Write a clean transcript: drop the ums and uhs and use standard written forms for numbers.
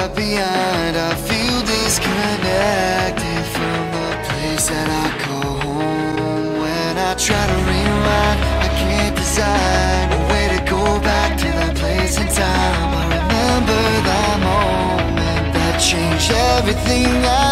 but beyond. I feel disconnected from the place that I call home. When I try to rewind, I can't decide a way to go back to that place in time. I remember that moment that changed everything.